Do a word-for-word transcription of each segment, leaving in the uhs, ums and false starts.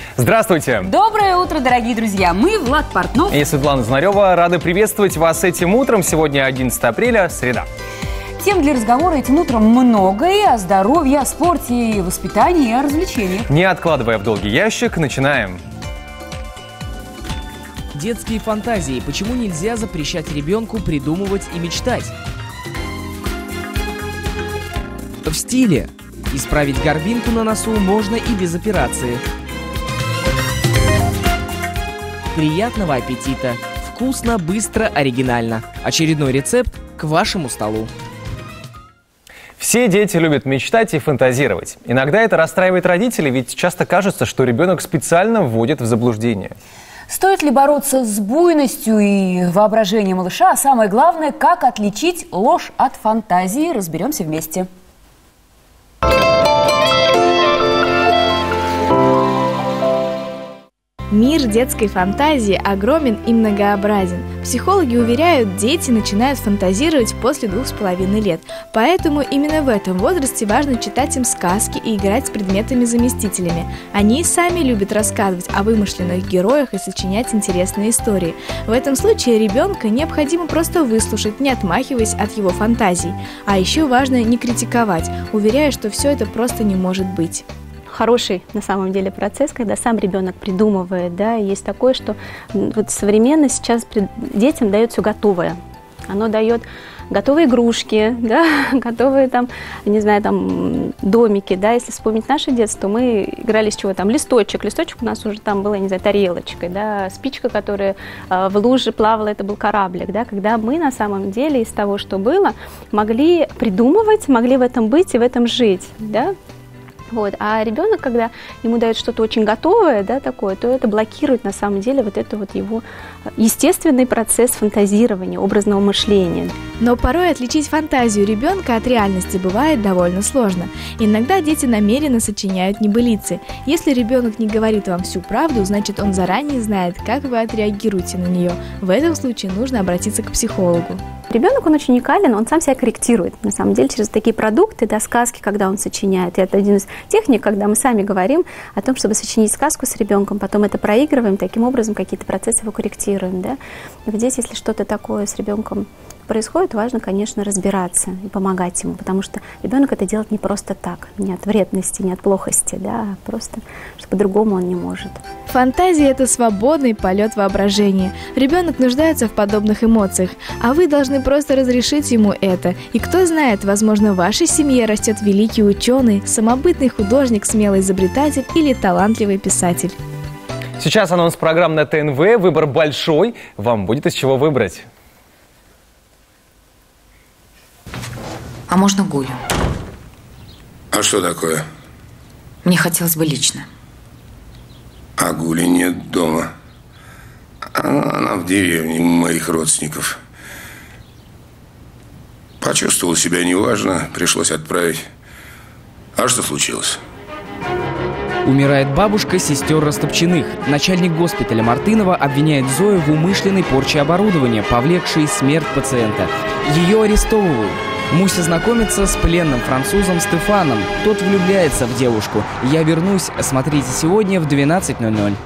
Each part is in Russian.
Здравствуйте! Доброе утро, дорогие друзья! Мы Влад Портнов и Светлана Знарева рады приветствовать вас этим утром. Сегодня одиннадцатое апреля, среда. Тем для разговора этим утром много и о здоровье, о спорте, и воспитании, и о развлечениях. Не откладывая в долгий ящик, начинаем. Детские фантазии. Почему нельзя запрещать ребенку придумывать и мечтать? В стиле. Исправить горбинку на носу можно и без операции. Приятного аппетита! Вкусно, быстро, оригинально. Очередной рецепт к вашему столу. Все дети любят мечтать и фантазировать. Иногда это расстраивает родителей, ведь часто кажется, что ребенок специально вводит в заблуждение. Стоит ли бороться с буйностью и воображением малыша? А самое главное, как отличить ложь от фантазии, разберемся вместе. Мир детской фантазии огромен и многообразен. Психологи уверяют, дети начинают фантазировать после двух с половиной лет. Поэтому именно в этом возрасте важно читать им сказки и играть с предметами-заместителями. Они сами любят рассказывать о вымышленных героях и сочинять интересные истории. В этом случае ребенка необходимо просто выслушать, не отмахиваясь от его фантазий. А еще важно не критиковать, уверяя, что все это просто не может быть. Хороший на самом деле процесс, когда сам ребенок придумывает, да, есть такое, что вот современно сейчас детям дает все готовое. Оно дает готовые игрушки, да, готовые там, не знаю, там домики, да, если вспомнить наше детство, то мы играли с чего там, листочек, листочек у нас уже там была, не знаю, тарелочкой, да, спичка, которая э, в луже плавала, это был кораблик, да, когда мы на самом деле из того, что было, могли придумывать, могли в этом быть и в этом жить, да. Вот. А ребенок, когда ему дают что-то очень готовое, да, такое, то это блокирует на самом деле вот это вот его естественный процесс фантазирования, образного мышления. Но порой отличить фантазию ребенка от реальности бывает довольно сложно. Иногда дети намеренно сочиняют небылицы. Если ребенок не говорит вам всю правду, значит он заранее знает, как вы отреагируете на нее. В этом случае нужно обратиться к психологу. Ребенок, он очень уникален, он сам себя корректирует, на самом деле, через такие продукты, да, сказки, когда он сочиняет. И это один из техник, когда мы сами говорим о том, чтобы сочинить сказку с ребенком, потом это проигрываем, таким образом какие-то процессы его корректируем, да. И вот здесь, если что-то такое с ребенком происходит, важно, конечно, разбираться и помогать ему, потому что ребенок это делает не просто так, не от вредности, не от плохости, да, а просто, что по-другому он не может. Фантазия – это свободный полет воображения. Ребенок нуждается в подобных эмоциях, а вы должны просто разрешить ему это. И кто знает, возможно, в вашей семье растет великий ученый, самобытный художник, смелый изобретатель или талантливый писатель. Сейчас анонс программ на ТНВ. Выбор большой. Вам будет из чего выбрать. А можно Гулю? А что такое? Мне хотелось бы лично. А Гули нет дома. Она, она в деревне у моих родственников. Почувствовал себя неважно, пришлось отправить. А что случилось? Умирает бабушка сестер Растопчиных. Начальник госпиталя Мартынова обвиняет Зою в умышленной порче оборудования, повлекшей смерть пациента. Ее арестовывают. Муся знакомится с пленным французом Стефаном. Тот влюбляется в девушку. «Я вернусь». Смотрите сегодня в двенадцать ноль ноль.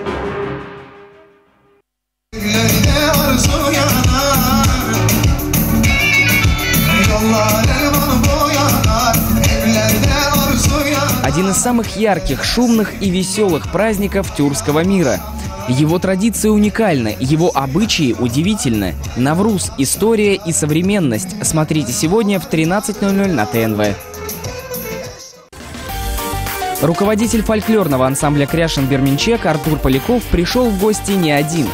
Один из самых ярких, шумных и веселых праздников тюркского мира. Его традиции уникальны, его обычаи удивительны. Навруз – история и современность. Смотрите сегодня в тринадцать ноль ноль на ТНВ. Руководитель фольклорного ансамбля «Кряшин-Берменчек» Артур Поляков пришел в гости не один.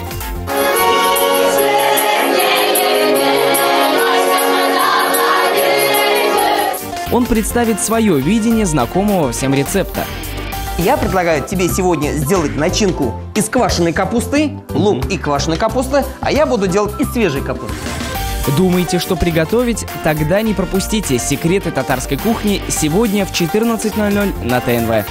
Он представит свое видение знакомого всем рецепта. Я предлагаю тебе сегодня сделать начинку из квашеной капусты, лук и квашеной капусты, а я буду делать из свежей капусты. Думаете, что приготовить? Тогда не пропустите секреты татарской кухни сегодня в четырнадцать ноль ноль на ТНВ.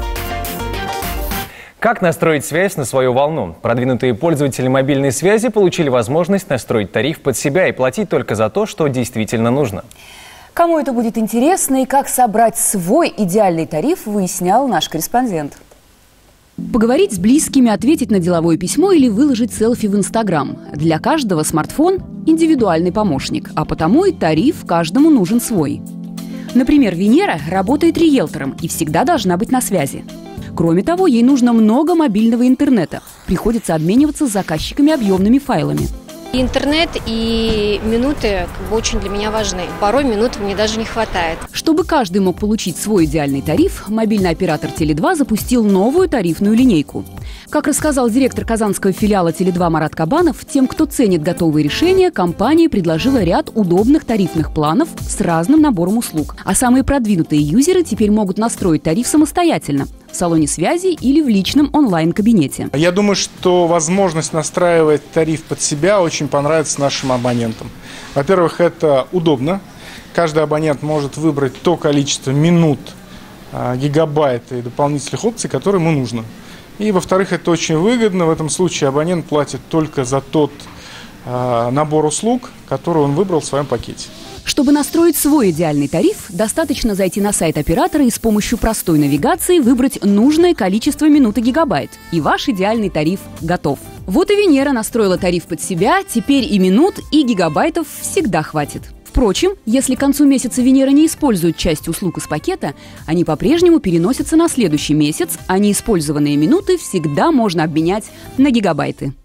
Как настроить связь на свою волну? Продвинутые пользователи мобильной связи получили возможность настроить тариф под себя и платить только за то, что действительно нужно. Кому это будет интересно и как собрать свой идеальный тариф, выяснял наш корреспондент. Поговорить с близкими, ответить на деловое письмо или выложить селфи в Инстаграм. Для каждого смартфон – индивидуальный помощник, а потому и тариф каждому нужен свой. Например, Венера работает риэлтором и всегда должна быть на связи. Кроме того, ей нужно много мобильного интернета. Приходится обмениваться с заказчиками объемными файлами. Интернет и минуты как бы очень для меня важны. Порой минут мне даже не хватает. Чтобы каждый мог получить свой идеальный тариф, мобильный оператор Теле два запустил новую тарифную линейку. Как рассказал директор казанского филиала Теле два Марат Кабанов, тем, кто ценит готовые решения, компания предложила ряд удобных тарифных планов с разным набором услуг. А самые продвинутые юзеры теперь могут настроить тариф самостоятельно в салоне связи или в личном онлайн-кабинете. Я думаю, что возможность настраивать тариф под себя очень понравится нашим абонентам. Во-первых, это удобно. Каждый абонент может выбрать то количество минут, гигабайт и дополнительных опций, которые ему нужно. И, во-вторых, это очень выгодно. В этом случае абонент платит только за тот э, набор услуг, который он выбрал в своем пакете. Чтобы настроить свой идеальный тариф, достаточно зайти на сайт оператора и с помощью простой навигации выбрать нужное количество минут и гигабайт. И ваш идеальный тариф готов. Вот и Венера настроила тариф под себя, теперь и минут, и гигабайтов всегда хватит. Впрочем, если к концу месяца Венера не использует часть услуг из пакета, они по-прежнему переносятся на следующий месяц, а неиспользованные минуты всегда можно обменять на гигабайты.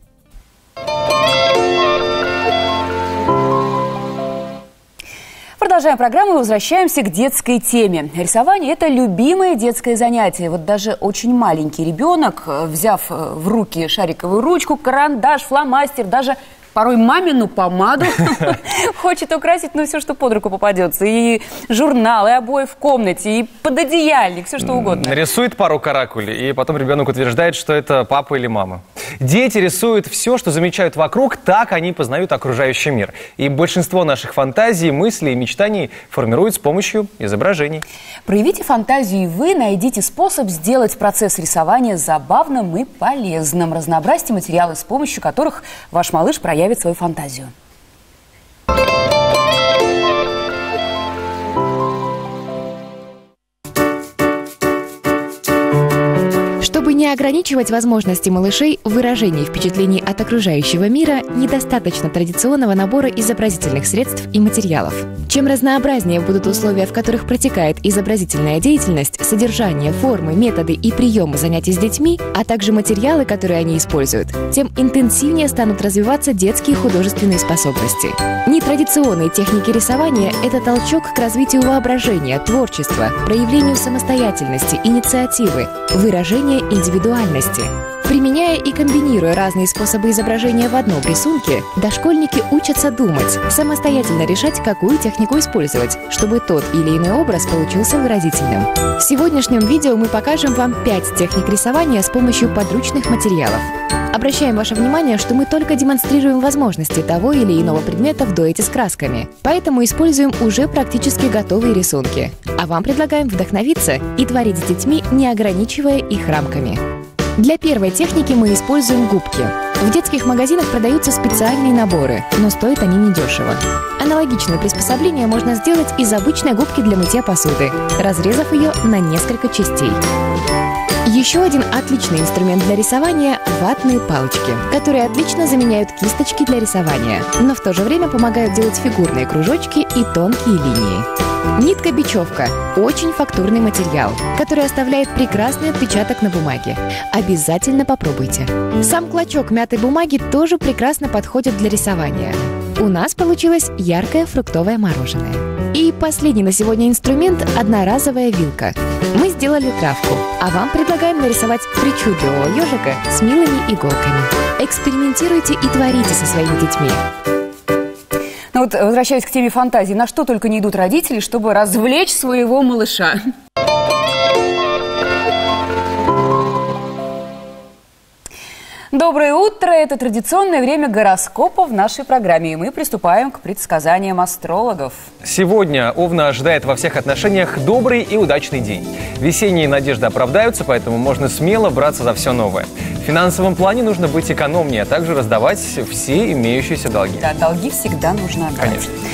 Продолжаем программу и возвращаемся к детской теме. Рисование – это любимое детское занятие. Вот даже очень маленький ребенок, взяв в руки шариковую ручку, карандаш, фломастер, даже порой мамину помаду хочет украсить, ну, все, что под руку попадется. И журнал, и обои в комнате, и пододеяльник, все, что угодно. Рисует пару каракулей, и потом ребенок утверждает, что это папа или мама. Дети рисуют все, что замечают вокруг, так они познают окружающий мир. И большинство наших фантазий, мыслей и мечтаний формируют с помощью изображений. Проявите фантазию, и вы найдите способ сделать процесс рисования забавным и полезным. Разнообразьте материалы, с помощью которых ваш малыш проявит свою фантазию. Чтобы не ограничивать возможности малышей в выражении впечатлений от окружающего мира, недостаточно традиционного набора изобразительных средств и материалов. Чем разнообразнее будут условия, в которых протекает изобразительная деятельность, содержание, формы, методы и приемы занятий с детьми, а также материалы, которые они используют, тем интенсивнее станут развиваться детские художественные способности. Нетрадиционные техники рисования – это толчок к развитию воображения, творчества, проявлению самостоятельности, инициативы, выражения индивидуальности. Применяя и комбинируя разные способы изображения в одном рисунке, дошкольники учатся думать, самостоятельно решать, какую технику использовать, чтобы тот или иной образ получился выразительным. В сегодняшнем видео мы покажем вам пять техник рисования с помощью подручных материалов. Обращаем ваше внимание, что мы только демонстрируем возможности того или иного предмета в дуэте с красками, поэтому используем уже практически готовые рисунки. А вам предлагаем вдохновиться и творить с детьми, не ограничивая их рамками. Для первой техники мы используем губки. В детских магазинах продаются специальные наборы, но стоят они недешево. Аналогичное приспособление можно сделать из обычной губки для мытья посуды, разрезав ее на несколько частей. Еще один отличный инструмент для рисования – ватные палочки, которые отлично заменяют кисточки для рисования, но в то же время помогают делать фигурные кружочки и тонкие линии. Нитка-бечевка – очень фактурный материал, который оставляет прекрасный отпечаток на бумаге. Обязательно попробуйте. Сам клочок мятой бумаги тоже прекрасно подходит для рисования. У нас получилось яркое фруктовое мороженое. И последний на сегодня инструмент – одноразовая вилка. Мы сделали травку, а вам предлагаем нарисовать причудливого ежика с милыми иголками. Экспериментируйте и творите со своими детьми. Ну вот, возвращаясь к теме фантазии, на что только не идут родители, чтобы развлечь своего малыша. Доброе утро! Это традиционное время гороскопа в нашей программе, и мы приступаем к предсказаниям астрологов. Сегодня Овна ожидает во всех отношениях добрый и удачный день. Весенние надежды оправдаются, поэтому можно смело браться за все новое. В финансовом плане нужно быть экономнее, а также раздавать все имеющиеся долги. Да, долги всегда нужно отдать. Конечно.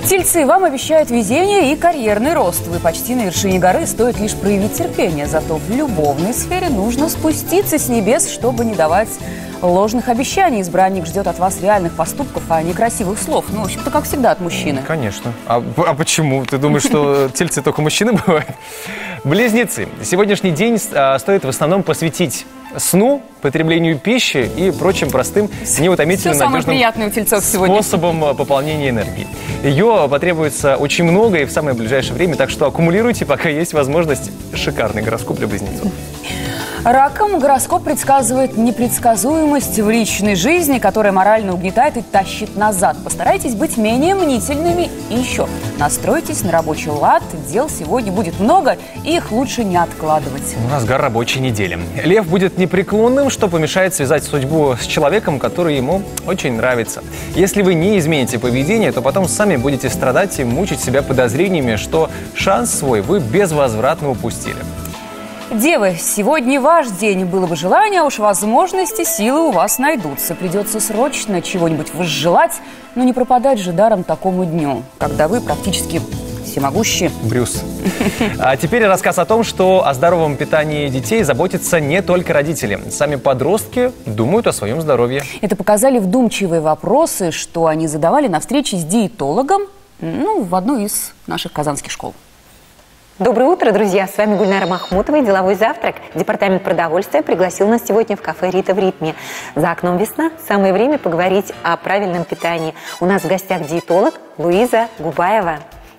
Тельцы, вам обещают везение и карьерный рост. Вы почти на вершине горы, стоит лишь проявить терпение. Зато в любовной сфере нужно спуститься с небес, чтобы не давать ложных обещаний. Избранник ждет от вас реальных поступков, а не красивых слов. Ну, в общем-то, как всегда от мужчины. Конечно. А, а почему? Ты думаешь, что тельцы только мужчины бывают? Близнецы. Сегодняшний день а, стоит в основном посвятить сну, потреблению пищи и прочим простым, неутомительным, надежным способом пополнения энергии. Ее потребуется очень много и в самое ближайшее время, так что аккумулируйте, пока есть возможность. Шикарный гороскоп для близнецов. Ракам гороскоп предсказывает непредсказуемость в личной жизни, которая морально угнетает и тащит назад. Постарайтесь быть менее мнительными и еще настройтесь на рабочий лад. Дел сегодня будет много, и их лучше не откладывать. У нас разгар рабочей недели. Лев будет непреклонным, что помешает связать судьбу с человеком, который ему очень нравится. Если вы не измените поведение, то потом сами будете страдать и мучить себя подозрениями, что шанс свой вы безвозвратно упустили. Девы, сегодня ваш день. Было бы желание, а уж возможности, силы у вас найдутся. Придется срочно чего-нибудь возжелать, но не пропадать же даром такому дню, когда вы практически всемогущие. Брюс. А теперь рассказ о том, что о здоровом питании детей заботятся не только родители. Сами подростки думают о своем здоровье. Это показали вдумчивые вопросы, что они задавали на встрече с диетологом, ну, в одной из наших казанских школ. Доброе утро, друзья! С вами Гульнара Махмутова и «Деловой завтрак». Департамент продовольствия пригласил нас сегодня в кафе «Рита в ритме». За окном весна. Самое время поговорить о правильном питании. У нас в гостях диетолог Луиза Губаева.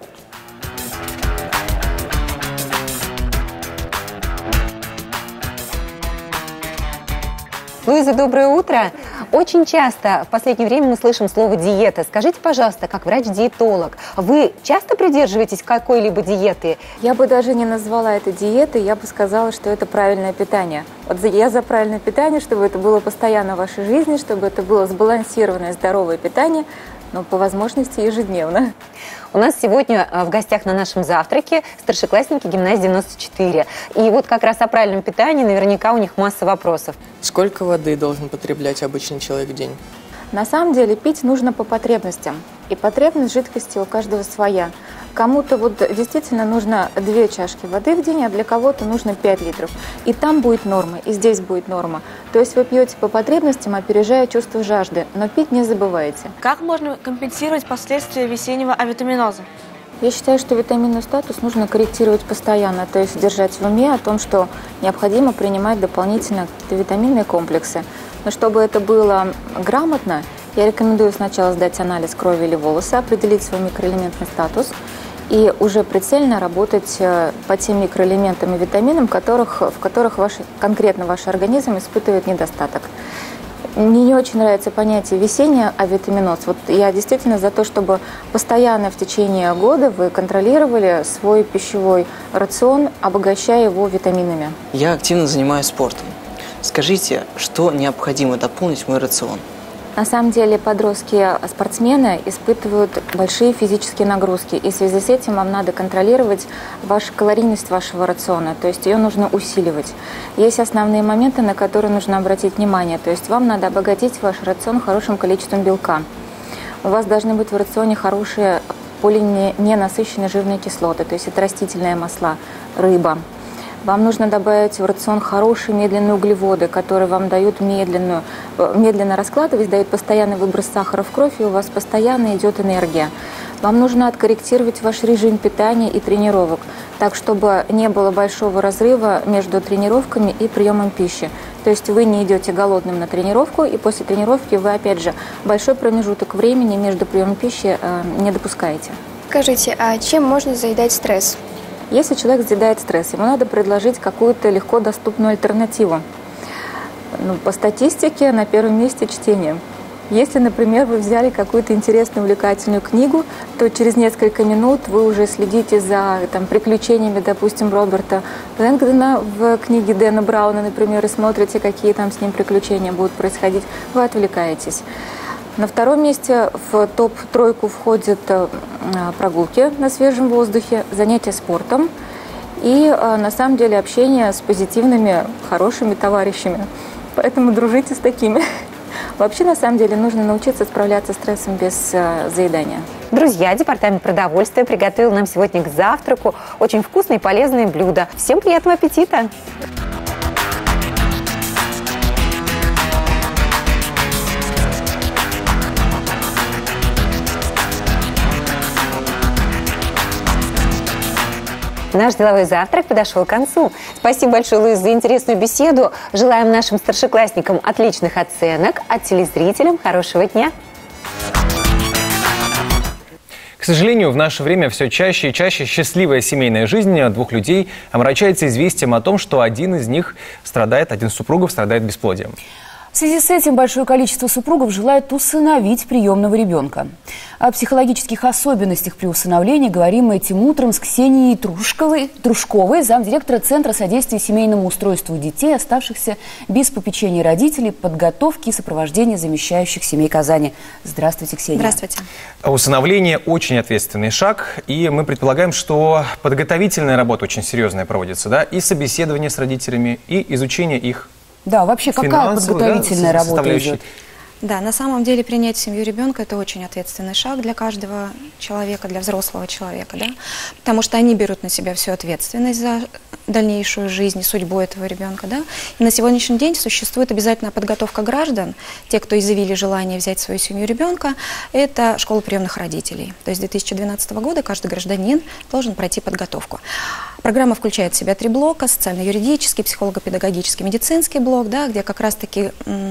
Луиза, доброе утро! Очень часто в последнее время мы слышим слово «диета». Скажите, пожалуйста, как врач-диетолог, вы часто придерживаетесь какой-либо диеты? Я бы даже не назвала это диетой, я бы сказала, что это правильное питание. Вот я за правильное питание, чтобы это было постоянно в вашей жизни, чтобы это было сбалансированное, здоровое питание, но по возможности ежедневно. У нас сегодня в гостях на нашем завтраке старшеклассники гимназии девяносто четыре. И вот как раз о правильном питании наверняка у них масса вопросов. Сколько воды должен потреблять обычный человек в день? На самом деле пить нужно по потребностям. И потребность жидкости у каждого своя. Кому-то вот действительно нужно две чашки воды в день, а для кого-то нужно пять литров. И там будет норма, и здесь будет норма. То есть вы пьете по потребностям, опережая чувство жажды, но пить не забывайте. Как можно компенсировать последствия весеннего авитаминоза? Я считаю, что витаминный статус нужно корректировать постоянно, то есть держать в уме о том, что необходимо принимать дополнительно витаминные комплексы. Но чтобы это было грамотно, я рекомендую сначала сдать анализ крови или волоса, определить свой микроэлементный статус и уже прицельно работать по тем микроэлементам и витаминам, которых, в которых ваш, конкретно ваш организм испытывает недостаток. Мне не очень нравится понятие весенний авитаминоз. Вот я действительно за то, чтобы постоянно в течение года вы контролировали свой пищевой рацион, обогащая его витаминами. Я активно занимаюсь спортом. Скажите, что необходимо дополнить в мой рацион? На самом деле подростки-спортсмены испытывают большие физические нагрузки, и в связи с этим вам надо контролировать вашу калорийность вашего рациона, то есть ее нужно усиливать. Есть основные моменты, на которые нужно обратить внимание, то есть вам надо обогатить ваш рацион хорошим количеством белка. У вас должны быть в рационе хорошие полиненасыщенные жирные кислоты, то есть это растительные масла, рыба. Вам нужно добавить в рацион хорошие медленные углеводы, которые вам дают медленную, медленно раскладываясь, дают постоянный выброс сахара в кровь, и у вас постоянно идет энергия. Вам нужно откорректировать ваш режим питания и тренировок, так, чтобы не было большого разрыва между тренировками и приемом пищи. То есть вы не идете голодным на тренировку, и после тренировки вы, опять же, большой промежуток времени между приемом пищи э, не допускаете. Скажите, а чем можно заедать стресс? Если человек заедает стресс, ему надо предложить какую-то легко доступную альтернативу. Ну, по статистике на первом месте чтение. Если, например, вы взяли какую-то интересную, увлекательную книгу, то через несколько минут вы уже следите за там, приключениями, допустим, Роберта Лэнгдона в книге Дэна Брауна, например, и смотрите, какие там с ним приключения будут происходить. Вы отвлекаетесь. На втором месте в топ-тройку входят прогулки на свежем воздухе, занятия спортом и, на самом деле, общение с позитивными, хорошими товарищами. Поэтому дружите с такими. Вообще, на самом деле, нужно научиться справляться с стрессом без э, заедания. Друзья, департамент продовольствия приготовил нам сегодня к завтраку очень вкусные и полезные блюда. Всем приятного аппетита! Наш деловой завтрак подошел к концу. Спасибо большое, Луиз, за интересную беседу. Желаем нашим старшеклассникам отличных оценок, а телезрителям хорошего дня. К сожалению, в наше время все чаще и чаще счастливая семейная жизнь двух людей омрачается известием о том, что один из них страдает, один из супругов страдает бесплодием. В связи с этим большое количество супругов желает усыновить приемного ребенка. О психологических особенностях при усыновлении говорим этим утром с Ксенией Трушковой, Трушковой, замдиректора Центра содействия семейному устройству детей, оставшихся без попечения родителей, подготовки и сопровождения замещающих семей Казани. Здравствуйте, Ксения. Здравствуйте. Усыновление – очень ответственный шаг, и мы предполагаем, что подготовительная работа очень серьезная проводится, да, и собеседование с родителями, и изучение их. Да, вообще какая подготовительная да, работа идет? Да, на самом деле принять семью ребенка – это очень ответственный шаг для каждого человека, для взрослого человека, да, потому что они берут на себя всю ответственность за дальнейшую жизнь и судьбу этого ребенка, да. И на сегодняшний день существует обязательная подготовка граждан, те, кто изъявили желание взять свою семью ребенка, это школа приемных родителей. То есть с две тысячи двенадцатого года каждый гражданин должен пройти подготовку. Программа включает в себя три блока: социально-юридический, психолого-педагогический, медицинский блок, да, где как раз-таки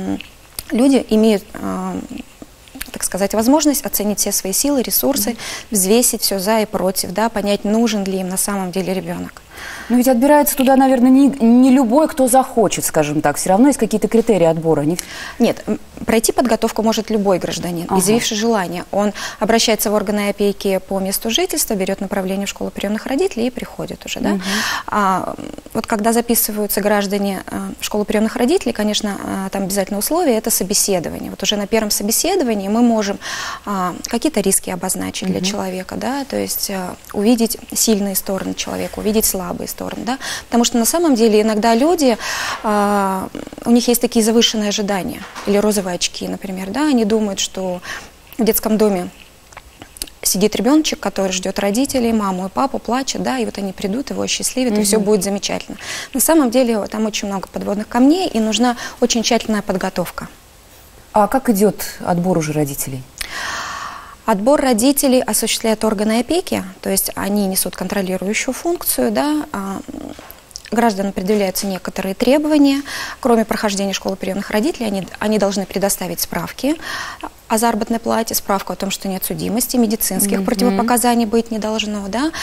люди имеют, э, так сказать, возможность оценить все свои силы, ресурсы, взвесить все за и против, да, понять, нужен ли им на самом деле ребенок. Но ведь отбирается туда, наверное, не, не любой, кто захочет, скажем так. Все равно есть какие-то критерии отбора. Не... Нет, пройти подготовку может любой гражданин, ага. изъявивший желание. Он обращается в органы опеки по месту жительства, берет направление в школу приемных родителей и приходит уже. Да? Угу. А, вот когда записываются граждане в школу приемных родителей, конечно, там обязательное условие – это собеседование. Вот уже на первом собеседовании мы можем а, какие-то риски обозначить угу. для человека, да? То есть а, увидеть сильные стороны человека, увидеть слабые стороны, да, потому что на самом деле иногда люди, э, у них есть такие завышенные ожидания, или розовые очки, например, да, они думают, что в детском доме сидит ребеночек, который ждет родителей, маму и папу, плачет, да, и вот они придут, его осчастливят, mm-hmm. и все будет замечательно. На самом деле там очень много подводных камней, и нужна очень тщательная подготовка. А как идет отбор уже родителей? Отбор родителей осуществляет органы опеки, то есть они несут контролирующую функцию, да, гражданам предъявляются некоторые требования, кроме прохождения школы приемных родителей, они, они должны предоставить справки о заработной плате, справку о том, что нет судимости, медицинских mm-hmm. противопоказаний быть не должно, да,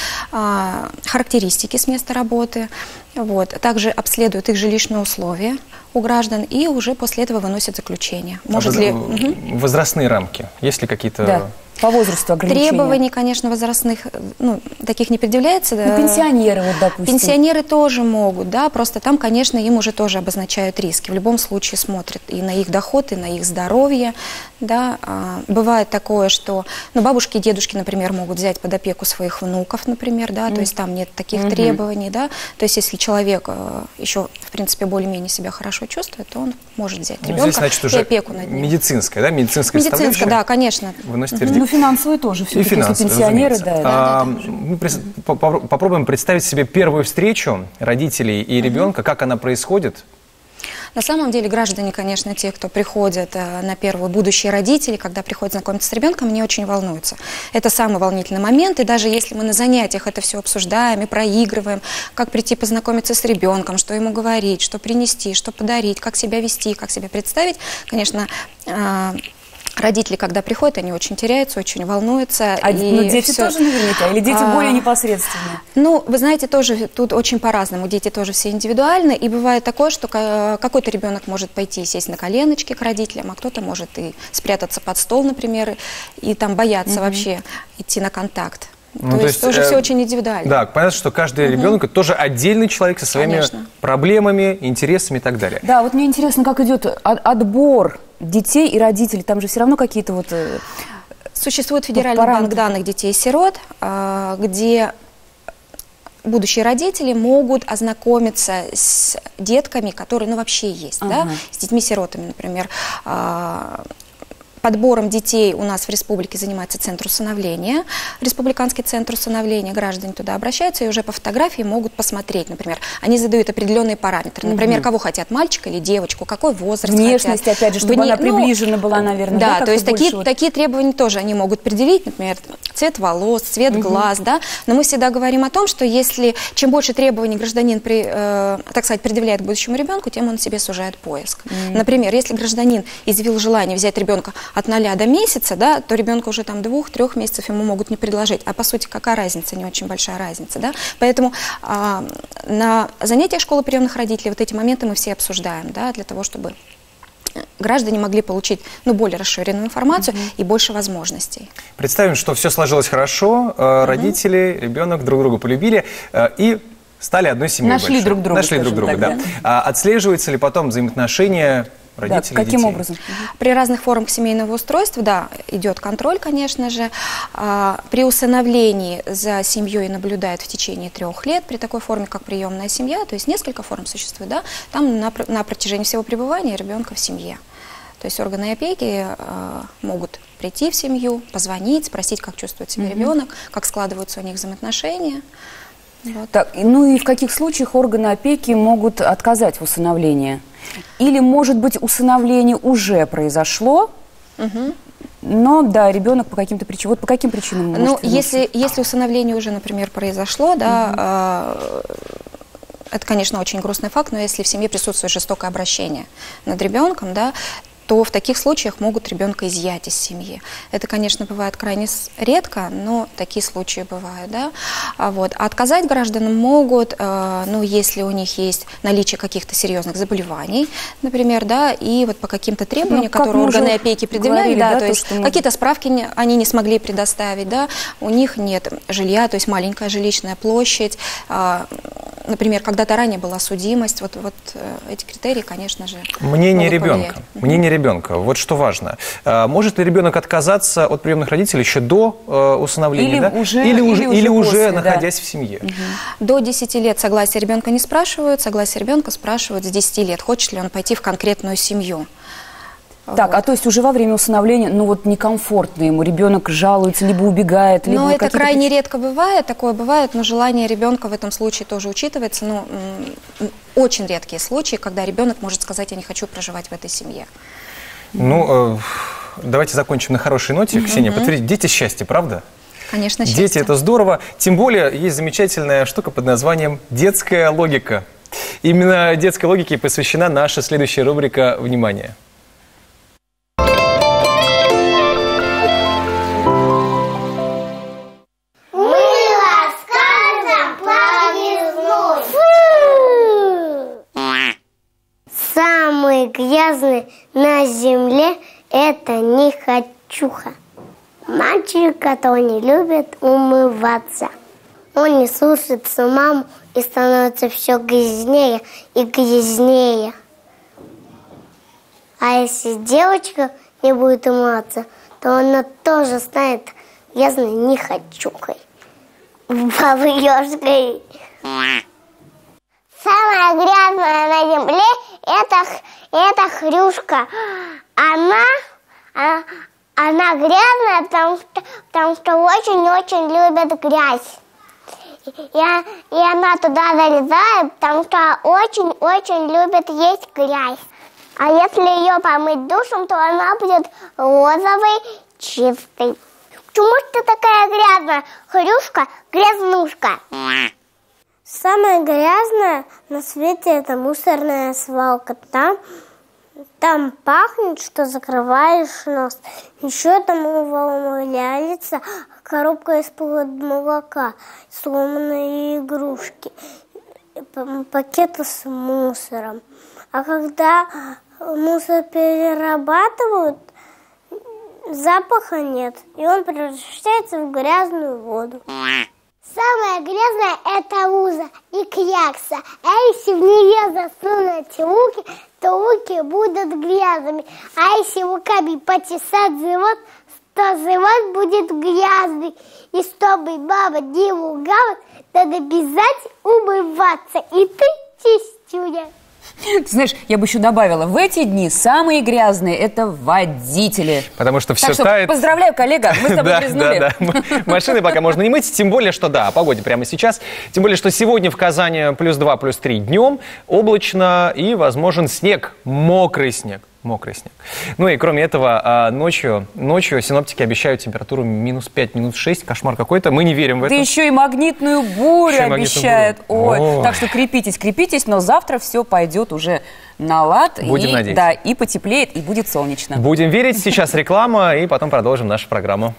а, характеристики с места работы, вот. Также обследуют их жилищные условия у граждан и уже после этого выносят заключение. Может а ли... Возрастные рамки, есть ли какие-то... Да. По возрасту ограничения? Требований, конечно, возрастных, ну, таких не предъявляется. Ну, пенсионеры, вот, допустим. Пенсионеры тоже могут, да, просто там, конечно, им уже тоже обозначают риски. В любом случае смотрят и на их доход, и на их здоровье, да. А, бывает такое, что, ну, бабушки и дедушки, например, могут взять под опеку своих внуков, например, да, mm. то есть там нет таких mm-hmm. требований, да. То есть если человек э, еще, в принципе, более-менее себя хорошо чувствует, то он может взять ребенка, ну, здесь, значит, уже и опеку над ним. Медицинская, да, медицинская Медицинская, да, конечно. Выносит вердикт. Ну, финансовые тоже, все-таки, если пенсионеры, да, а, да, да. Мы попробуем представить себе первую встречу родителей и ребенка, uh-huh. как она происходит. На самом деле граждане, конечно, те, кто приходят э, на первую, будущие родители, когда приходят знакомиться с ребенком, они очень волнуются. Это самый волнительный момент, и даже если мы на занятиях это все обсуждаем и проигрываем, как прийти познакомиться с ребенком, что ему говорить, что принести, что подарить, как себя вести, как себя представить, конечно, э, родители, когда приходят, они очень теряются, очень волнуются. А и ну, дети все... тоже наверняка? Или дети а, более непосредственные? Ну, вы знаете, тоже тут очень по-разному. Дети тоже все индивидуальны. И бывает такое, что какой-то ребенок может пойти сесть на коленочки к родителям, а кто-то может и спрятаться под стол, например, и, и там бояться mm-hmm. вообще идти на контакт. Ну, то, то есть, есть тоже э, все очень индивидуально. Да, понятно, что каждый угу. ребенок это тоже отдельный человек со своими Конечно. проблемами, интересами и так далее. Да, вот мне интересно, как идет отбор детей и родителей. Там же все равно какие-то вот... Существует федеральный банк данных детей-сирот, где будущие родители могут ознакомиться с детками, которые, ну, вообще есть, ага. да, с детьми-сиротами, например. Подбором детей у нас в республике занимается Центр усыновления, Республиканский центр усыновления. Граждане туда обращаются и уже по фотографии могут посмотреть, например, они задают определенные параметры, например, угу. кого хотят, мальчика или девочку, какой возраст внешность, хотят. опять же, чтобы Вне... она приближена ну, была, наверное. Да, да то есть такие, вот... такие требования тоже они могут определить, например, цвет волос, цвет угу. глаз, да, но мы всегда говорим о том, что если чем больше требований гражданин, при, э, так сказать, предъявляет к будущему ребенку, тем он себе сужает поиск. Угу. Например, если гражданин изъявил желание взять ребенка от ноля до месяца, да, то ребенка уже там двух-трех месяцев ему могут не предложить. А по сути, какая разница? Не очень большая разница, да. Поэтому а, на занятиях школы приемных родителей вот эти моменты мы все обсуждаем, да, для того, чтобы граждане могли получить, ну, более расширенную информацию mm-hmm. и больше возможностей. Представим, что все сложилось хорошо, mm-hmm. родители, ребенок друг друга полюбили и стали одной семьей. Нашли большой. друг друга. Нашли друг друга, да. А отслеживаются ли потом взаимоотношения родителей, да, каким детей? образом? При разных формах семейного устройства, да, идет контроль, конечно же. А, при усыновлении за семьей наблюдают в течение трех лет при такой форме, как приемная семья, то есть несколько форм существует, да, там на, на протяжении всего пребывания ребенка в семье. То есть органы опеки а, могут прийти в семью, позвонить, спросить, как чувствует себя mm-hmm. ребенок, как складываются у них взаимоотношения. Вот. Так, ну и в каких случаях органы опеки могут отказать в усыновлении? Или, может быть, усыновление уже произошло, угу. но, да, ребенок по каким-то причинам, вот по каким причинам? Ну, если, если усыновление уже, например, произошло, да, угу. э, это, конечно, очень грустный факт, но если в семье присутствует жестокое обращение над ребенком, да, то в таких случаях могут ребенка изъять из семьи. Это, конечно, бывает крайне редко, но такие случаи бывают, да. А вот. А отказать гражданам могут, э, ну, если у них есть наличие каких-то серьезных заболеваний, например, да, и вот по каким-то требованиям, ну, которые органы опеки предъявляли, да, да, то, то есть то, какие-то справки не, они не смогли предоставить, да, у них нет жилья, то есть маленькая жилищная площадь, э, например, когда-то ранее была судимость, вот, вот э, эти критерии, конечно же, Мнение ребенка. Мнение ребенка. Вот что важно. Может ли ребенок отказаться от приемных родителей еще до э, усыновления? Или, да? уже, или, или уже, уже, или после, уже да. находясь в семье? Угу. До десяти лет согласие ребенка не спрашивают, согласие ребенка спрашивают с десяти лет, хочет ли он пойти в конкретную семью. Так, вот. А то есть уже во время усыновления, ну вот некомфортно ему, ребенок жалуется, либо убегает, либо... Ну, это крайне редко бывает, такое бывает, но желание ребенка в этом случае тоже учитывается. Ну, очень редкие случаи, когда ребенок может сказать: я не хочу проживать в этой семье. Ну, э, давайте закончим на хорошей ноте. Ксения, угу. подтвердите, дети счастье, правда? Конечно, счастье. Дети – это здорово. Тем более, есть замечательная штука под названием «Детская логика». Именно детской логике посвящена наша следующая рубрика «Внимание». Самый грязный на земле – это нехочуха. Мальчик, который не любит умываться. Он не слушается маму и становится все грязнее и грязнее. А если девочка не будет умываться, то она тоже станет грязной нехочухой. Бабы-ёжкой. Самая грязная на земле это, это хрюшка. Она, она, она грязная, потому что, потому что очень-очень любит грязь. И, и она туда залезает, потому что очень-очень любит есть грязь. А если ее помыть душем, то она будет розовой, чистой. Почему ж ты такая грязная? Хрюшка, грязнушка. Самое грязное на свете – это мусорная свалка. Там, там пахнет, что закрываешь нос. Еще там валяется коробка из-под молока, сломанные игрушки, пакеты с мусором. А когда мусор перерабатывают, запаха нет, и он превращается в грязную воду. Самое грязное – это луза и клякса. А если в нее засунуть руки, то руки будут грязными. А если руками почесать живот, что живот будет грязный. И чтобы баба не ругалась, надо обязательно умываться. И ты чистюля. Ты знаешь, я бы еще добавила, в эти дни самые грязные – это водители. Потому что все так что тает. Поздравляю, коллега, мы с тобой да, признули. Да, да. Машины пока можно не мыть, тем более, что да, о погоде прямо сейчас. Тем более, что сегодня в Казани плюс два, плюс три днем, облачно и возможен снег, мокрый снег. Мокрый снег. Ну и кроме этого, ночью, ночью синоптики обещают температуру минус пять, минус шесть. Кошмар какой-то. Мы не верим в это. Да еще и магнитную бурю еще обещают. Магнитную бурю. Ой, О. так что крепитесь, крепитесь, но завтра все пойдет уже на лад. Будем и, надеяться. Да, и потеплеет, и будет солнечно. Будем верить. Сейчас реклама, и потом продолжим нашу программу.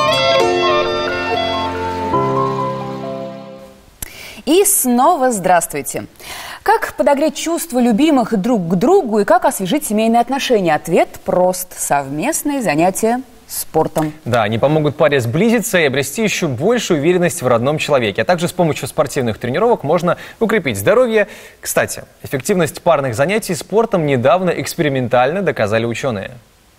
И снова здравствуйте. Как подогреть чувства любимых друг к другу и как освежить семейные отношения? Ответ прост. Совместные занятия спортом. Да, они помогут паре сблизиться и обрести еще большую уверенность в родном человеке. А также с помощью спортивных тренировок можно укрепить здоровье. Кстати, эффективность парных занятий спортом недавно экспериментально доказали ученые.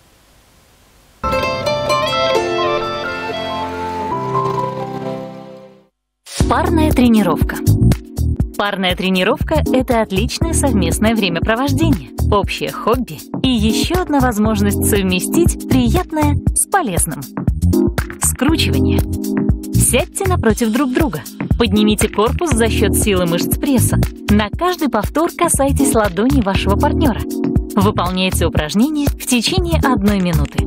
Парная тренировка. Парная тренировка – это отличное совместное времяпровождение, общее хобби и еще одна возможность совместить приятное с полезным. Скручивание. Сядьте напротив друг друга. Поднимите корпус за счет силы мышц пресса. На каждый повтор касайтесь ладони вашего партнера. Выполняйте упражнение в течение одной минуты.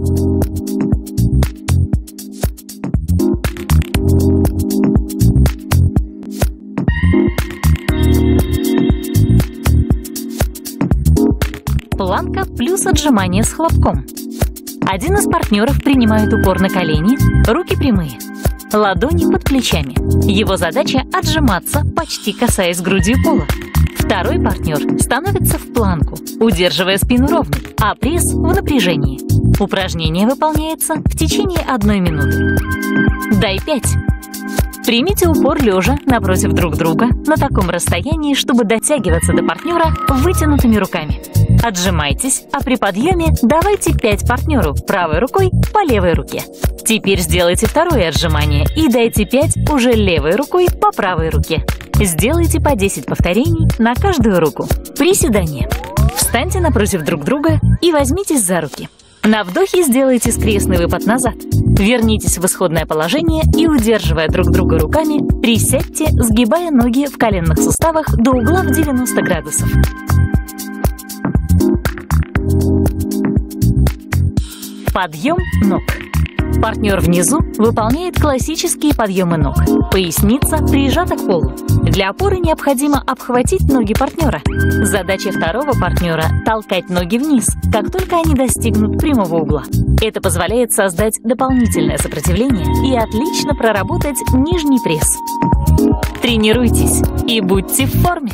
Планка плюс отжимание с хлопком. Один из партнеров принимает упор на колени, руки прямые, ладони под плечами. Его задача – отжиматься, почти касаясь грудью пола. Второй партнер становится в планку, удерживая спину ровной, а пресс в напряжении. Упражнение выполняется в течение одной минуты. Дай пять. Примите упор лежа напротив друг друга на таком расстоянии, чтобы дотягиваться до партнера вытянутыми руками. Отжимайтесь, а при подъеме давайте пять партнеру правой рукой по левой руке. Теперь сделайте второе отжимание и дайте пять уже левой рукой по правой руке. Сделайте по десять повторений на каждую руку. Приседание. Встаньте напротив друг друга и возьмитесь за руки. На вдохе сделайте скрестный выпад назад. Вернитесь в исходное положение и, удерживая друг друга руками, присядьте, сгибая ноги в коленных суставах до угла в девяносто градусов. Подъем ног. Партнер внизу выполняет классические подъемы ног. Поясница прижата к полу. Для опоры необходимо обхватить ноги партнера. Задача второго партнера – толкать ноги вниз, как только они достигнут прямого угла. Это позволяет создать дополнительное сопротивление и отлично проработать нижний пресс. Тренируйтесь и будьте в форме.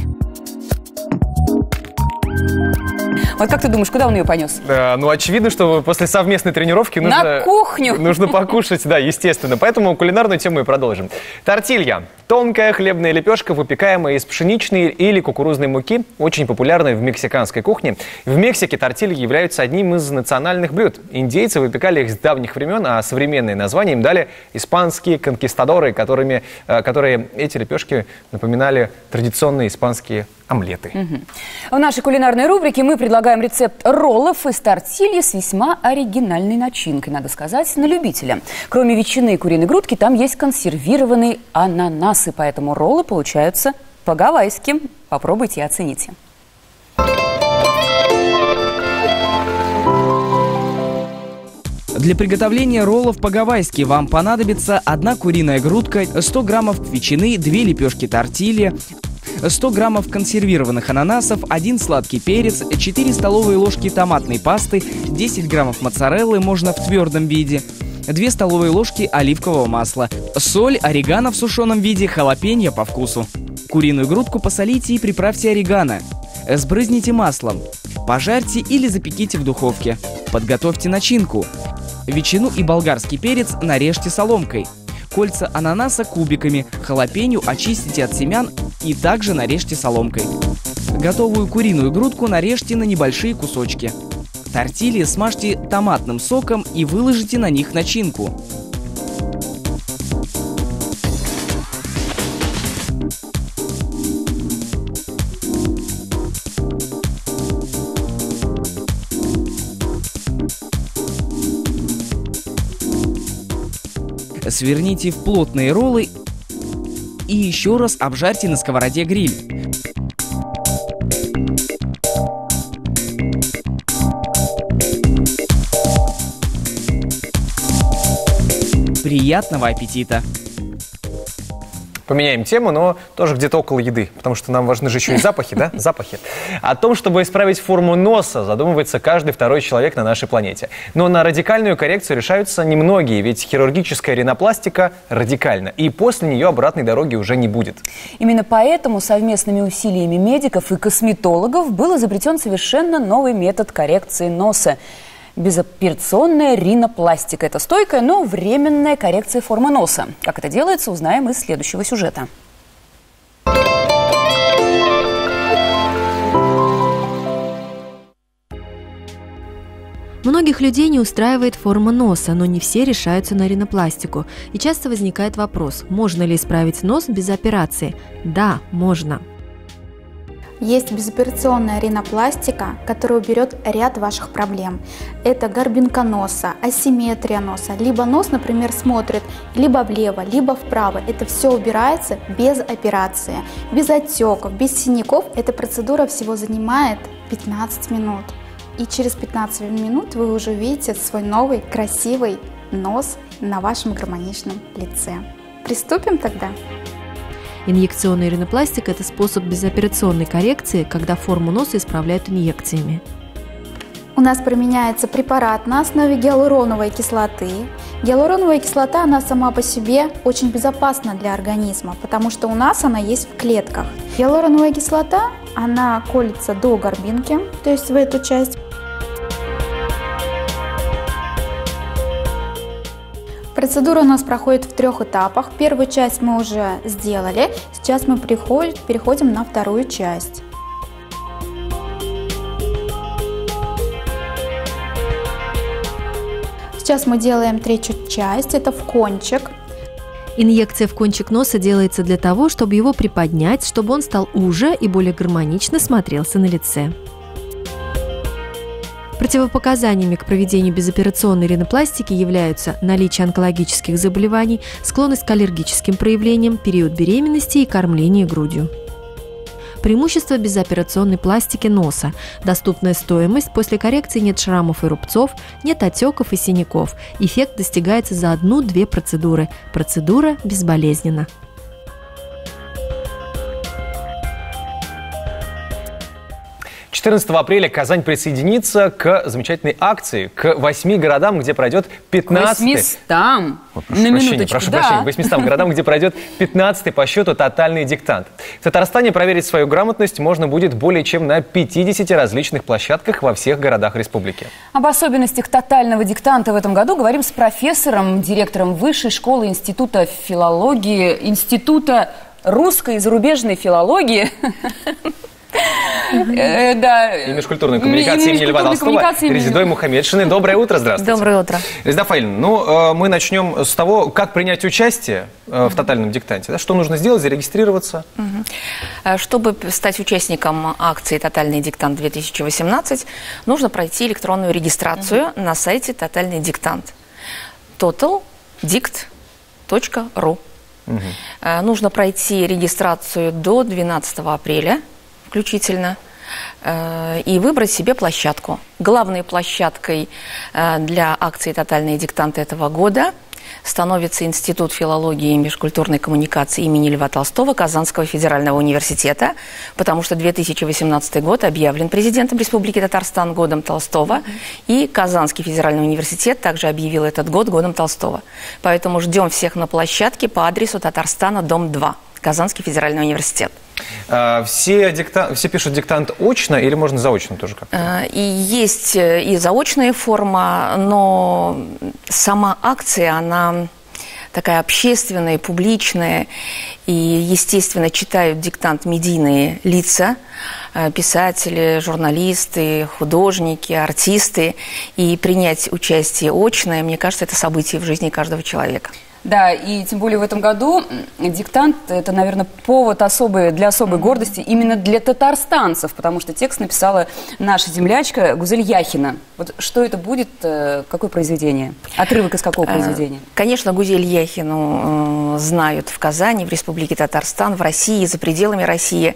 Вот как ты думаешь, куда он ее понес? Да, ну, очевидно, что после совместной тренировки нужно... На кухню! Нужно покушать, да, естественно. Поэтому кулинарную тему и продолжим. Тортилья. Тонкая хлебная лепешка, выпекаемая из пшеничной или кукурузной муки, очень популярная в мексиканской кухне. В Мексике тортильи являются одним из национальных блюд. Индейцы выпекали их с давних времен, а современное название им дали испанские конкистадоры, которыми, которые эти лепешки напоминали традиционные испанские омлеты. Угу. В нашей кулинарной рубрике мы предлагаем рецепт роллов из тортильи с весьма оригинальной начинкой, надо сказать, на любителя. Кроме ветчины и куриной грудки, там есть консервированные ананасы, поэтому роллы получаются по-гавайски. Попробуйте и оцените. Для приготовления роллов по-гавайски вам понадобится одна куриная грудка, сто граммов ветчины, две лепешки тортильи, сто граммов консервированных ананасов, один сладкий перец, четыре столовые ложки томатной пасты, десять граммов моцареллы, можно в твердом виде, две столовые ложки оливкового масла, соль, орегано в сушеном виде, халапеньо по вкусу. Куриную грудку посолите и приправьте орегано. Сбрызните маслом. Пожарьте или запеките в духовке. Подготовьте начинку. Ветчину и болгарский перец нарежьте соломкой. Кольца ананаса кубиками, халапеньо очистите от семян и также нарежьте соломкой. Готовую куриную грудку нарежьте на небольшие кусочки. Тортильи смажьте томатным соком и выложите на них начинку. Сверните в плотные роллы и еще раз обжарьте на сковороде гриль. Приятного аппетита! Поменяем тему, но тоже где-то около еды, потому что нам важны же еще и запахи, да? Запахи. О том, чтобы исправить форму носа, задумывается каждый второй человек на нашей планете. Но на радикальную коррекцию решаются немногие, ведь хирургическая ринопластика радикальна, и после нее обратной дороги уже не будет. Именно поэтому совместными усилиями медиков и косметологов был изобретен совершенно новый метод коррекции носа. Безоперационная ринопластика. Это стойкая, но временная коррекция формы носа. Как это делается, узнаем из следующего сюжета. Многих людей не устраивает форма носа, но не все решаются на ринопластику. И часто возникает вопрос, можно ли исправить нос без операции? Да, можно. Есть безоперационная ринопластика, которая уберет ряд ваших проблем. Это горбинка носа, асимметрия носа. Либо нос, например, смотрит либо влево, либо вправо. Это все убирается без операции, без отеков, без синяков. Эта процедура всего занимает пятнадцать минут. И через пятнадцать минут вы уже увидите свой новый красивый нос на вашем гармоничном лице. Приступим тогда? Инъекционная ринопластика – это способ безоперационной коррекции, когда форму носа исправляют инъекциями. У нас применяется препарат на основе гиалуроновой кислоты. Гиалуроновая кислота, она сама по себе очень безопасна для организма, потому что у нас она есть в клетках. Гиалуроновая кислота, она колется до горбинки, то есть в эту часть. Процедура у нас проходит в трех этапах. Первую часть мы уже сделали, сейчас мы переходим на вторую часть. Сейчас мы делаем третью часть, это в кончик. Инъекция в кончик носа делается для того, чтобы его приподнять, чтобы он стал уже и более гармонично смотрелся на лице. Противопоказаниями к проведению безоперационной ринопластики являются наличие онкологических заболеваний, склонность к аллергическим проявлениям, период беременности и кормление грудью. Преимущество безоперационной пластики носа. Доступная стоимость, после коррекции нет шрамов и рубцов, нет отеков и синяков. Эффект достигается за одну-две процедуры. Процедура безболезненна. четырнадцатого апреля Казань присоединится к замечательной акции, к восьми городам, где пройдет пятнадцатый... восьмистам. Ой, прошу на прощения, минуточку, прошу да. прощения, восьмистам городам, где пройдет пятнадцатый по счету тотальный диктант. В Татарстане проверить свою грамотность можно будет более чем на пятидесяти различных площадках во всех городах республики. Об особенностях тотального диктанта в этом году говорим с профессором, директором Высшей школы Института филологии, Института русской и зарубежной филологии. Э, да. И межкультурной коммуникации имени Льва Толстого Резидой Мухаммедшиной. Доброе утро, здравствуйте. Доброе утро. Резида Фаильевна, ну, мы начнем с того, как принять участие в тотальном диктанте. Да? Что нужно сделать, зарегистрироваться? Угу. Чтобы стать участником акции «Тотальный диктант две тысячи восемнадцать», нужно пройти электронную регистрацию угу. на сайте «Тотальный диктант» total dict точка ру. Угу. Нужно пройти регистрацию до двенадцатого апреля. Включительно, и выбрать себе площадку. Главной площадкой для акции «Тотальные диктанты» этого года становится Институт филологии и межкультурной коммуникации имени Льва Толстого Казанского федерального университета, потому что две тысячи восемнадцатый год объявлен президентом Республики Татарстан годом Толстого, и Казанский федеральный университет также объявил этот год годом Толстого. Поэтому ждем всех на площадке по адресу Татарстана, дом два, Казанский федеральный университет. Все, диктант, все пишут диктант очно или можно заочно тоже как-то? И есть и заочная форма, но сама акция, она такая общественная, публичная, и, естественно, читают диктант медийные лица, писатели, журналисты, художники, артисты. И принять участие очное, мне кажется, это событие в жизни каждого человека. Да, и тем более в этом году диктант – это, наверное, повод особый, для особой гордости именно для татарстанцев, потому что текст написала наша землячка Гузель Яхина. Вот что это будет, какое произведение? Отрывок из какого произведения? Конечно, Гузель Яхину знают в Казани, в Республике Татарстан, в России, за пределами России.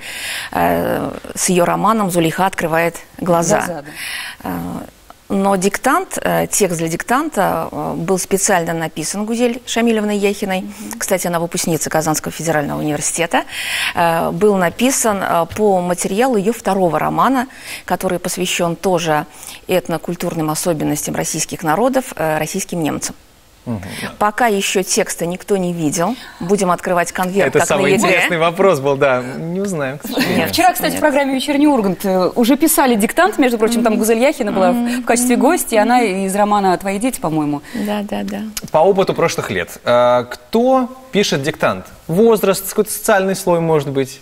С ее романом «Зулейха открывает глаза». глаза да. Но диктант, текст для диктанта был специально написан Гузель Шамилевной Яхиной. Mm-hmm. Кстати, она выпускница Казанского федерального университета. Был написан по материалу ее второго романа, который посвящен тоже этнокультурным особенностям российских народов, российским немцам. Угу. Пока еще текста никто не видел. Будем открывать конверт. Это как самый на еде. интересный вопрос был, да. Не узнаем. Нет, вчера, кстати, Нет. в программе «Вечерний Ургант» уже писали диктант, между прочим, mm-hmm. там Гузель Яхина была mm-hmm. в качестве гостя, она из романа «Твои дети», по-моему. Да, да, да. По опыту прошлых лет, кто пишет диктант? Возраст, какой-то социальный слой, может быть?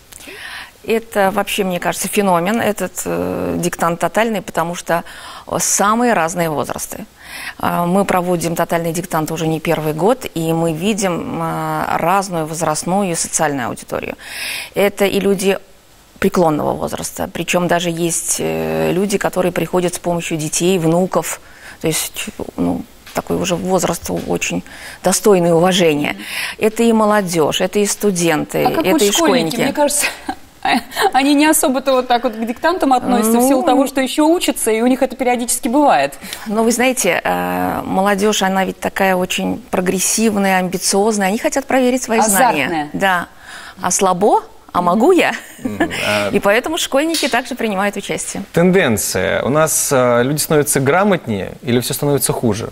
Это вообще, мне кажется, феномен, этот э, диктант тотальный, потому что самые разные возрасты. Э, мы проводим тотальный диктант уже не первый год, и мы видим э, разную возрастную и социальную аудиторию. Это и люди преклонного возраста, причем даже есть э, люди, которые приходят с помощью детей, внуков, то есть, ну, такой уже возраст очень достойный уважения. Это и молодежь, это и студенты, а как это вот и школьники, школьники. Мне кажется, они не особо-то вот так вот к диктантам относятся, ну, в силу того, что еще учатся, и у них это периодически бывает. Но вы знаете, молодежь, она ведь такая очень прогрессивная, амбициозная, они хотят проверить свои Азартная. знания. Да. А слабо? А могу я? И поэтому школьники также принимают участие. Тенденция. У нас люди становятся грамотнее или все становится хуже?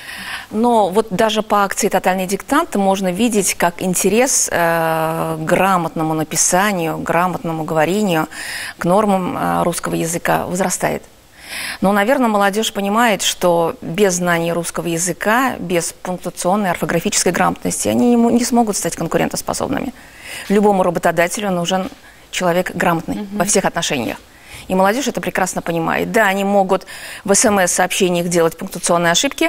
Но вот даже по акции «Тотальный диктант» можно видеть, как интерес э, к грамотному написанию, к грамотному говорению, к нормам э, русского языка возрастает. Но, наверное, молодежь понимает, что без знания русского языка, без пунктуационной, орфографической грамотности они не, не смогут стать конкурентоспособными. Любому работодателю нужен человек грамотный mm-hmm. во всех отношениях. И молодежь это прекрасно понимает. Да, они могут в эс эм эс-сообщениях делать пунктуационные ошибки,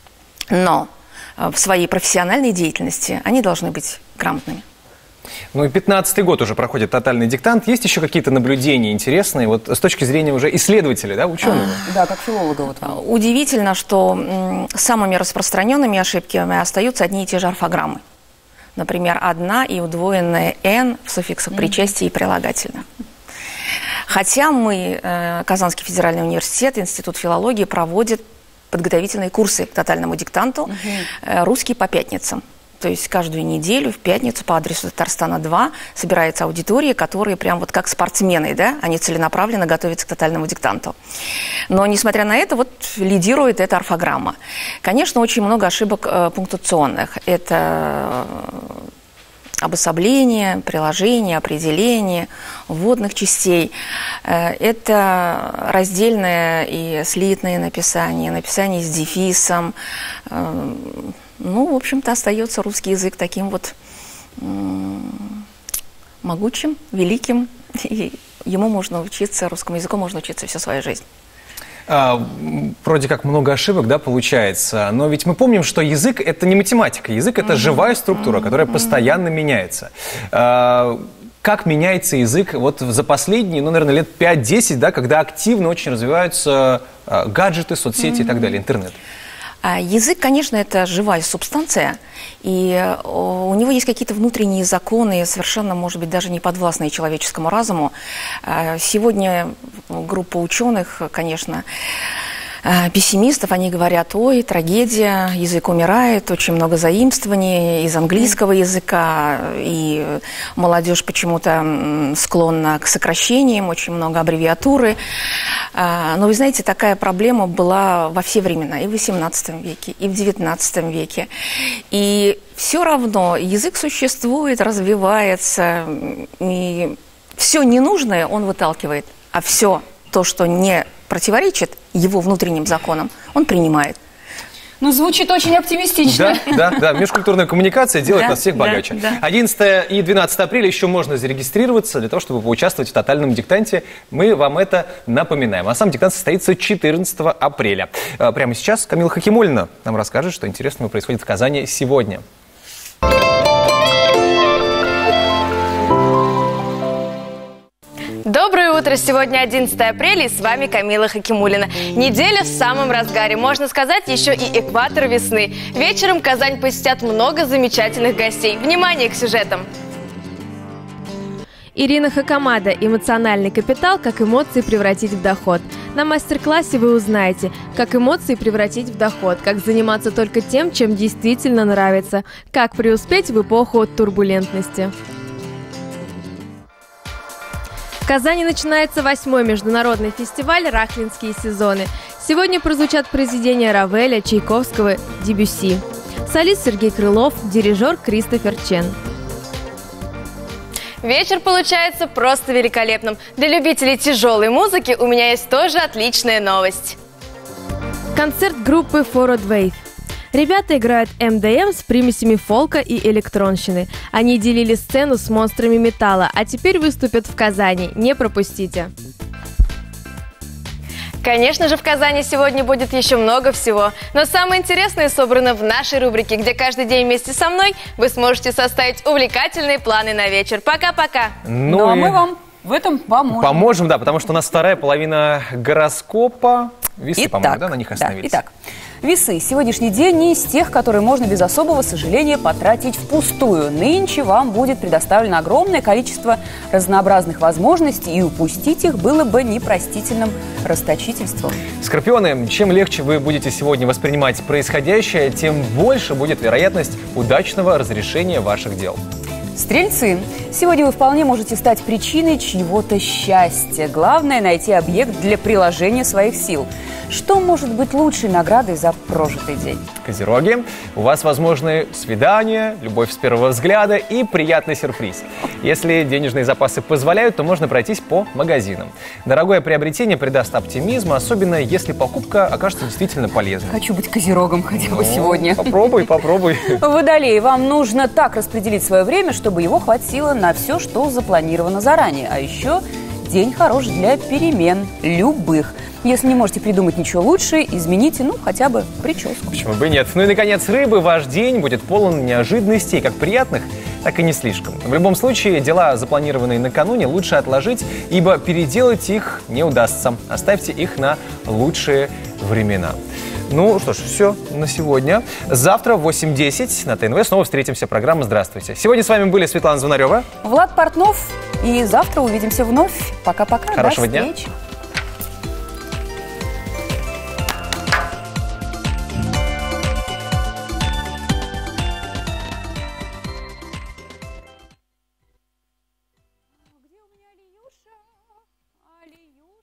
но в своей профессиональной деятельности они должны быть грамотными. Ну и пятнадцатый год уже проходит тотальный диктант. Есть еще какие-то наблюдения интересные вот с точки зрения уже исследователя, да, ученого? А, да, как филолога. Вот. Удивительно, что самыми распространенными ошибками остаются одни и те же орфограммы. Например, одна и удвоенная «н» в суффиксах mm-hmm. причастия и прилагательных. Хотя мы, Казанский федеральный университет, Институт филологии проводит подготовительные курсы к тотальному диктанту угу. «Русский по пятницам». То есть каждую неделю в пятницу по адресу Татарстана два собирается аудитория, которые прям вот как спортсмены, да, они целенаправленно готовятся к тотальному диктанту. Но, несмотря на это, вот лидирует эта орфограмма. Конечно, очень много ошибок э, пунктуационных. Это обособление, приложение, определение, вводных частей. Это раздельное и слитное написание, написание с дефисом. Ну, в общем-то, остается русский язык таким вот могучим, великим. И ему можно учиться, русскому языку можно учиться всю свою жизнь. А, вроде как много ошибок, да, получается, но ведь мы помним, что язык – это не математика, язык – это mm-hmm. живая структура, которая mm-hmm. постоянно меняется. А, как меняется язык вот за последние, ну, наверное, лет пять-десять, да, когда активно очень развиваются а, гаджеты, соцсети mm-hmm. и так далее, интернет? Язык, конечно, это живая субстанция, и у него есть какие-то внутренние законы, совершенно, может быть, даже не подвластные человеческому разуму. Сегодня группа ученых, конечно, пессимистов, они говорят: ой, трагедия, язык умирает, очень много заимствований из английского языка, и молодежь почему-то склонна к сокращениям, очень много аббревиатуры. Но вы знаете, такая проблема была во все времена, и в восемнадцатом веке, и в девятнадцатом веке. И все равно язык существует, развивается, и все ненужное он выталкивает, а все то, что не противоречит его внутренним законам, он принимает. Ну, звучит очень оптимистично. Да, да, да. Межкультурная коммуникация делает Да, нас всех да, богаче. да. одиннадцатое и двенадцатое апреля еще можно зарегистрироваться для того, чтобы поучаствовать в тотальном диктанте. Мы вам это напоминаем. А сам диктант состоится четырнадцатого апреля. А Прямо сейчас Камила Хакимуллина нам расскажет, что интересного происходит в Казани сегодня. Доброе утро! Сегодня одиннадцатое апреля, и с вами Камила Хакимуллина. Неделя в самом разгаре, можно сказать, еще и экватор весны. Вечером Казань посетят много замечательных гостей. Внимание к сюжетам! Ирина Хакамада. Эмоциональный капитал. Как эмоции превратить в доход. На мастер-классе вы узнаете, как эмоции превратить в доход, как заниматься только тем, чем действительно нравится, как преуспеть в эпоху турбулентности. В Казани начинается восьмой международный фестиваль «Рахлинские сезоны». Сегодня прозвучат произведения Равеля, Чайковского, Дебюсси. Солист Сергей Крылов, дирижер Кристофер Чен. Вечер получается просто великолепным. Для любителей тяжелой музыки у меня есть тоже отличная новость. Концерт группы Forward Wave. Ребята играют эм дэ эм с примесями фолка и электронщины. Они делили сцену с монстрами металла, а теперь выступят в Казани. Не пропустите! Конечно же, в Казани сегодня будет еще много всего. Но самое интересное собрано в нашей рубрике, где каждый день вместе со мной вы сможете составить увлекательные планы на вечер. Пока-пока! Ну, Ну, а и мы вам в этом поможем. Поможем, да, потому что у нас вторая половина гороскопа. Весы, Итак, по-моему, да, на них да, остановились. итак, весы. Сегодняшний день не из тех, которые можно без особого сожаления потратить впустую. Нынче вам будет предоставлено огромное количество разнообразных возможностей, и упустить их было бы непростительным расточительством. Скорпионы, чем легче вы будете сегодня воспринимать происходящее, тем больше будет вероятность удачного разрешения ваших дел. Стрельцы. Сегодня вы вполне можете стать причиной чьего-то счастья. Главное – найти объект для приложения своих сил. Что может быть лучшей наградой за прожитый день? Козероги, у вас возможны свидания, любовь с первого взгляда и приятный сюрприз. Если денежные запасы позволяют, то можно пройтись по магазинам. Дорогое приобретение придаст оптимизм, особенно если покупка окажется действительно полезной. Хочу быть козерогом хотя бы Ну, сегодня. Попробуй, попробуй. Водолеи, вам нужно так распределить свое время, чтобы его хватило на все, что запланировано заранее. А еще день хорош для перемен, любых. Если не можете придумать ничего лучше, измените, ну, хотя бы прическу. Почему бы и нет? Ну и, наконец, рыбы, ваш день будет полон неожиданностей, как приятных, так и не слишком. В любом случае, дела, запланированные накануне, лучше отложить, ибо переделать их не удастся. Оставьте их на лучшие времена. Ну что ж, все на сегодня. Завтра в восемь десять на ТНВ снова встретимся. Программа «Здравствуйте». Сегодня с вами были Светлана Звонарева, Влад Портнов. И завтра увидимся вновь. Пока-пока. Хорошего До дня. встречи. Алиюша, Алиюша.